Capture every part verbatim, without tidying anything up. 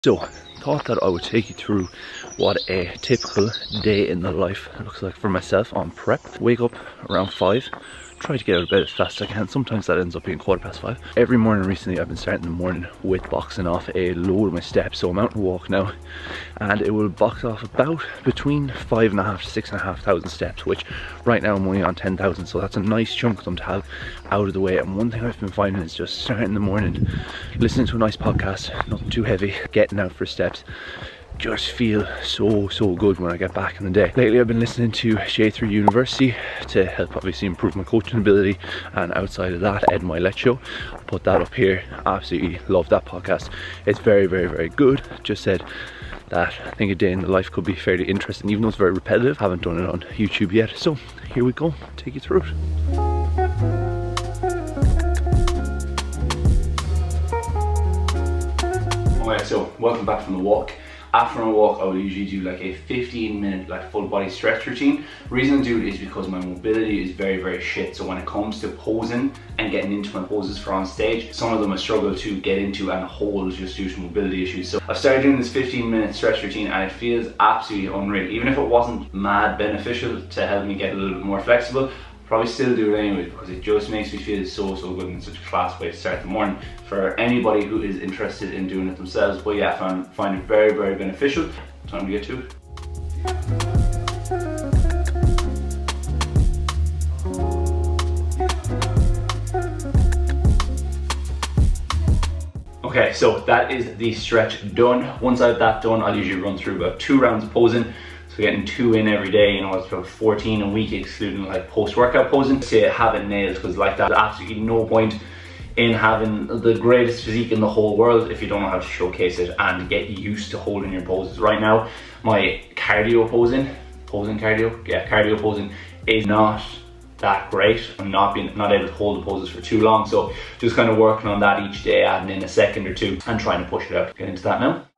So, thought that I would take you through what a typical day in the life looks like for myself on prep. Wake up around five, try to get out of bed as fast as I can. Sometimes that ends up being quarter past five. Every morning recently I've been starting the morning with boxing off a load of my steps. So I'm out and walk now and it will box off about between five and a half to six and a half thousand steps, which right now I'm only on ten thousand. So that's a nice chunk of them to have out of the way. And one thing I've been finding is just starting in the morning, listening to a nice podcast, nothing too heavy, getting out for steps. Just feel so so good when I get back in the day. Lately I've been listening to J three University to help obviously improve my coaching ability, and outside of that Ed Milet show. I'll put that up here. Absolutely love that podcast. It's very very very good. Just said that I think a day in the life could be fairly interesting, even though it's very repetitive. Haven't done it on YouTube yet, so here we go, take you through it. Alright, so welcome back from the walk. After my walk, I will usually do like a fifteen minute like full body stretch routine. The reason I do it is because my mobility is very, very shit. So when it comes to posing and getting into my poses for on stage, some of them I struggle to get into and hold just due to mobility issues. So I've started doing this fifteen minute stretch routine and it feels absolutely unreal. Even if it wasn't mad beneficial to help me get a little bit more flexible, probably still do it anyway because it just makes me feel so so good and such a class way to start the morning for anybody who is interested in doing it themselves. But yeah, I find, find it very very beneficial. Time to get to it. Okay, so that is the stretch done. Once I have that done, I'll usually run through about two rounds of posing. So getting two in every day, you know, it's about fourteen a week excluding like post-workout posing. To have it nailed, because like that, there's absolutely no point in having the greatest physique in the whole world if you don't know how to showcase it and get used to holding your poses. Right now, my cardio posing, posing cardio, yeah, cardio posing is not that great. I'm not being not able to hold the poses for too long, so just kind of working on that each day, adding in a second or two and trying to push it out. Get into that now.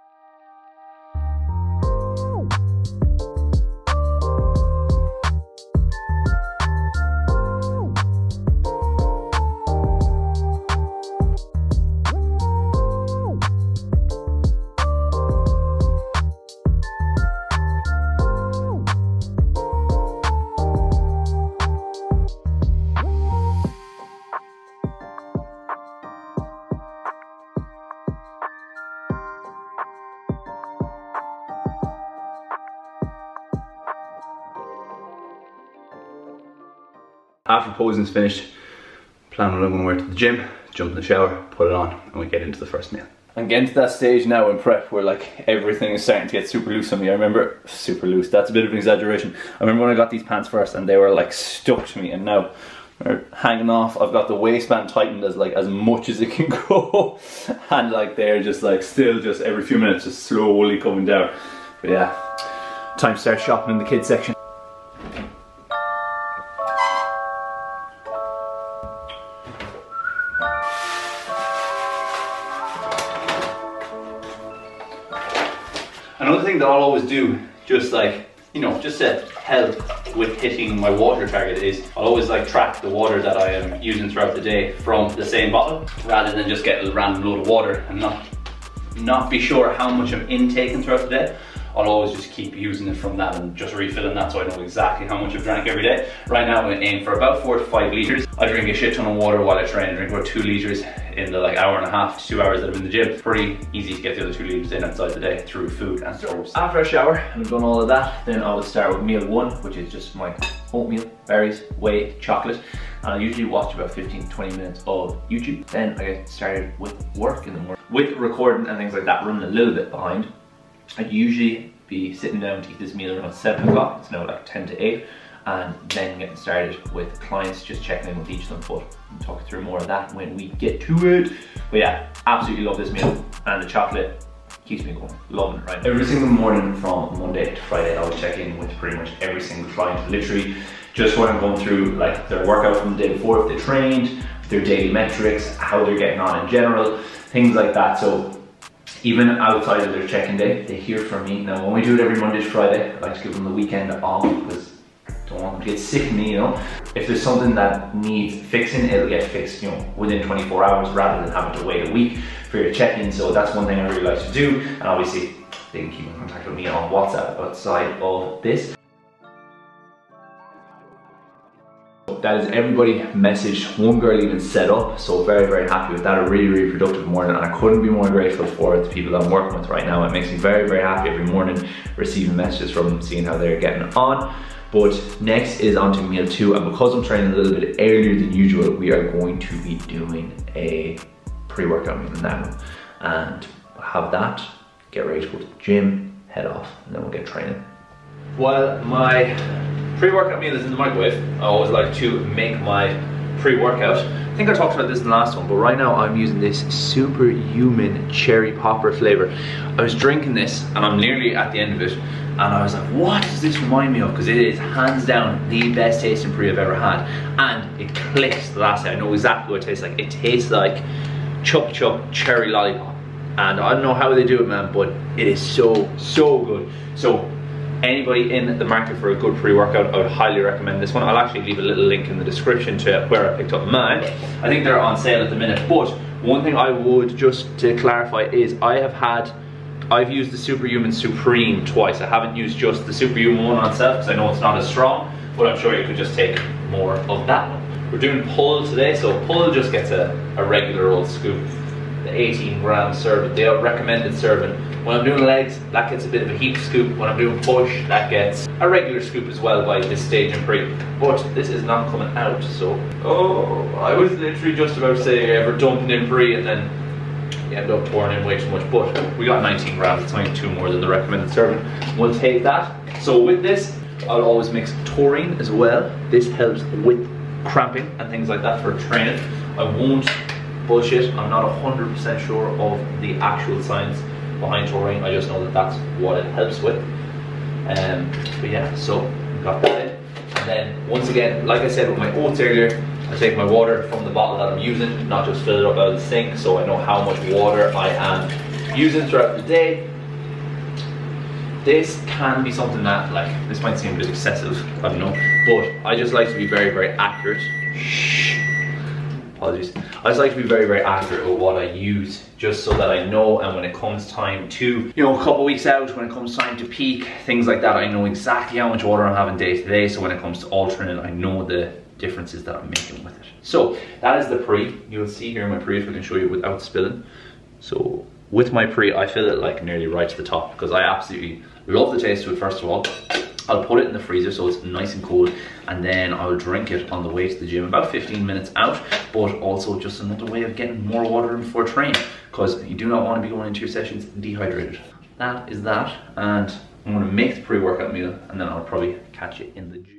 After posing's finished, plan what I'm going to wear to the gym, jump in the shower, put it on, and we get into the first meal. I'm getting to that stage now in prep where like everything is starting to get super loose on me. I remember, super loose, that's a bit of an exaggeration. I remember when I got these pants first and they were like stuck to me, and now they're hanging off. I've got the waistband tightened as like as much as it can go, and like they're just like still just every few minutes just slowly coming down. But yeah, time to start shopping in the kids section. Another thing that I'll always do, just like, you know, just to help with hitting my water target, is I'll always like track the water that I am using throughout the day from the same bottle, rather than just get a random load of water and not, not be sure how much I'm intaking throughout the day. I'll always just keep using it from that and just refilling that so I know exactly how much I've drank every day. Right now I aim for about four to five litres. I drink a shit ton of water while I train. I drink about two litres in the like hour and a half to two hours that I'm in the gym. Pretty easy to get the other two litres in outside the day through food and so after I shower and I've done all of that, then I will start with meal one, which is just my oatmeal, berries, whey, chocolate. And I usually watch about fifteen to twenty minutes of YouTube. Then I get started with work in the morning. With recording and things like that, running a little bit behind. I'd usually be sitting down to eat this meal around seven o'clock, it's now like ten to eight, and then getting started with clients, just checking in with each of them, but we'll talk through more of that when we get to it. But yeah, absolutely love this meal, and the chocolate keeps me going, loving it right now. Every single morning from Monday to Friday, I always check in with pretty much every single client, literally just when I'm going through like their workout from the day before, if they trained, their daily metrics, how they're getting on in general, things like that. So even outside of their check-in day, they hear from me. Now when we do it every Monday to Friday, I like to give them the weekend off because I don't want them to get sick of me, you know. If there's something that needs fixing, it'll get fixed, you know, within twenty-four hours rather than having to wait a week for your check-in. So that's one thing I really like to do. And obviously, they can keep in contact with me on WhatsApp outside of this. That is everybody messaged, one girl even set up, so very, very happy with that. A really, really productive morning, and I couldn't be more grateful for the people that I'm working with right now. It makes me very, very happy every morning receiving messages from them, seeing how they're getting on. But next is on to meal two, and because I'm training a little bit earlier than usual, we are going to be doing a pre-workout meal now, and have that, get ready to go to the gym, head off, and then we'll get training. While my pre-workout meal is in the microwave, I always like to make my pre-workout. I think I talked about this in the last one, but right now I'm using this Superhuman cherry popper flavor. I was drinking this and I'm nearly at the end of it, and I was like, what does this remind me of? Because it is hands down the best tasting pre I've ever had, and it clicks the last day. I know exactly what it tastes like. It tastes like Chup Chup cherry lollipop, and I don't know how they do it, man, but it is so, so good. So anybody in the market for a good pre-workout, I would highly recommend this one. I'll actually leave a little link in the description to where I picked up mine. I think they're on sale at the minute, but one thing I would, just to clarify, is I have had, I've used the Superhuman Supreme twice. I haven't used just the Superhuman one on itself because I know it's not as strong, but I'm sure you could just take more of that one. We're doing pull today, so pull just gets a, a regular old scoop. The eighteen gram serving, the recommended serving. When I'm doing legs, that gets a bit of a heat scoop. When I'm doing push, that gets a regular scoop as well by this stage in pre. But this is not coming out, so. Oh, I was literally just about to say, ever dumping in pre and then you end up pouring in way too much. But we got nineteen grams, it's only two more than the recommended serving. We'll take that. So with this, I'll always mix taurine as well. This helps with cramping and things like that for training. I won't bullshit, I'm not one hundred percent sure of the actual science behind taurine. I just know that that's what it helps with. Um, but yeah, so we got that in. And then once again, like I said with my oats earlier, I take my water from the bottle that I'm using, not just fill it up out of the sink, so I know how much water I am using throughout the day. This can be something that, like, this might seem a bit excessive, I don't know, but I just like to be very, very accurate. Shh. Apologies. I just like to be very, very accurate with what I use, just so that I know, and when it comes time to, you know, a couple weeks out, when it comes time to peak, things like that, I know exactly how much water I'm having day to day, so when it comes to alternate, I know the differences that I'm making with it. So that is the pre. You'll see here my pre, if I can show you without spilling. So with my pre, I fill it like nearly right to the top, because I absolutely love the taste of it. First of all, I'll put it in the freezer so it's nice and cool, and then I'll drink it on the way to the gym, about fifteen minutes out, but also just another way of getting more water in before training, because you do not want to be going into your sessions dehydrated. That is that, and I'm going to make the pre-workout meal, and then I'll probably catch you in the gym.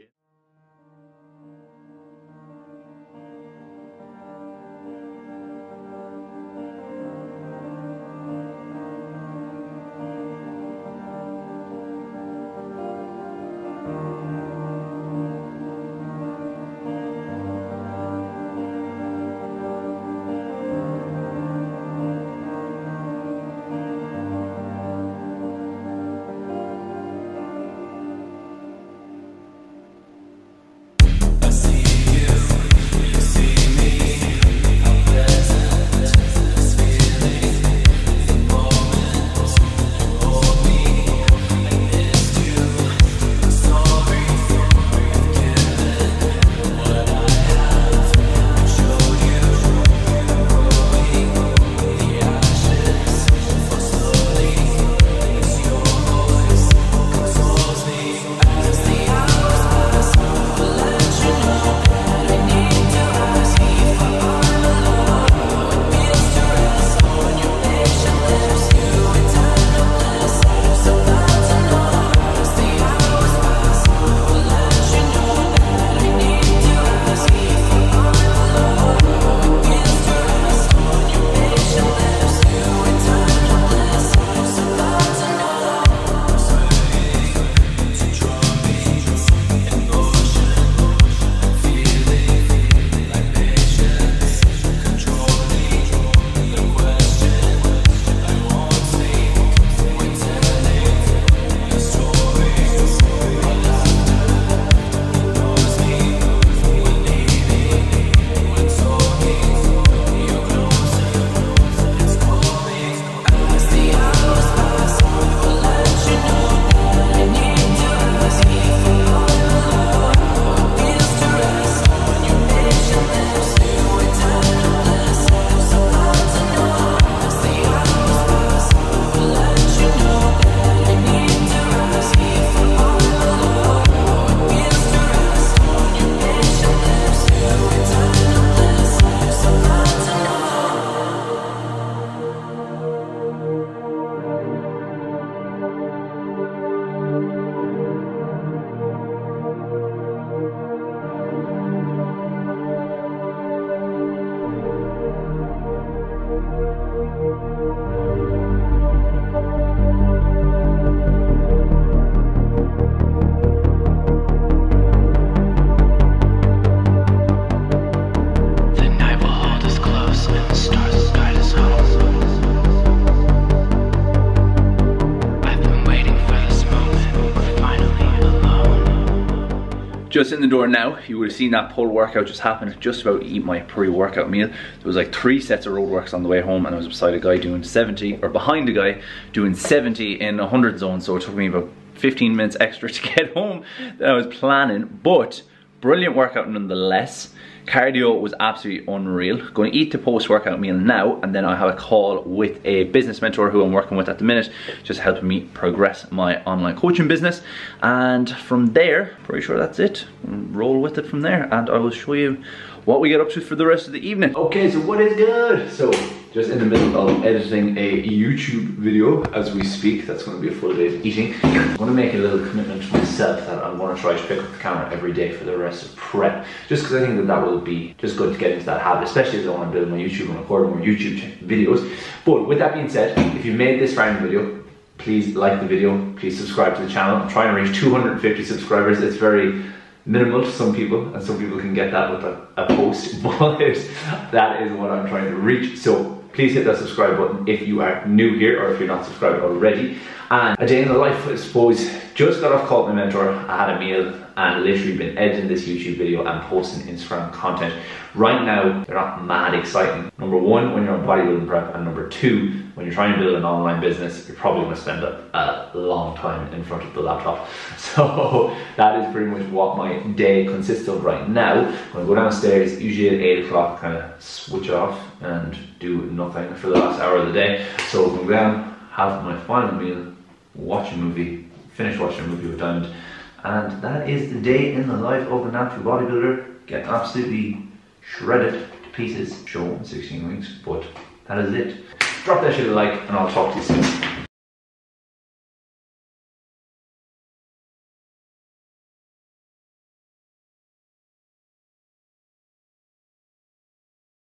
just in the door now. You would have seen that pull workout just happen. Just about to eat my pre-workout meal. There was like three sets of road works on the way home, and I was beside a guy doing seventy, or behind a guy doing seventy in a hundred zone, so it took me about fifteen minutes extra to get home than I was planning, but brilliant workout nonetheless. Cardio was absolutely unreal. Going to eat the post-workout meal now, and then I have a call with a business mentor who I'm working with at the minute, just helping me progress my online coaching business. And from there, pretty sure that's it. Roll with it from there, and I will show you what we get up to for the rest of the evening. Okay, so what is good? So, just in the middle of editing a YouTube video as we speak. That's going to be a full day of eating. I'm going to make a little commitment to myself that I'm going to try to pick up the camera every day for the rest of prep. Just because I think that that will be just good to get into that habit, especially as I want to build my YouTube and record more YouTube videos. But with that being said, if you've made this far in the video, please like the video, please subscribe to the channel. I'm trying to reach two hundred fifty subscribers. It's very minimal to some people, and some people can get that with a, a post, but that is what I'm trying to reach. So please hit that subscribe button if you are new here, or if you're not subscribed already. And a day in the life, I suppose. Just got off call with my mentor, I had a meal, and literally been editing this YouTube video and posting Instagram content. Right now, they're not mad exciting. Number one, when you're on bodybuilding prep, and number two, when you're trying to build an online business, you're probably going to spend a, a long time in front of the laptop. So that is pretty much what my day consists of right now. I'm going to go downstairs, usually at eight o'clock, kind of switch off and do nothing for the last hour of the day. So I'm going to go down, have my final meal, watch a movie, finish watching a movie with Diamond, and that is the day in the life of a natural bodybuilder. Get absolutely shredded to pieces, show in sixteen weeks, but that is it. Drop that shit a like, and I'll talk to you soon.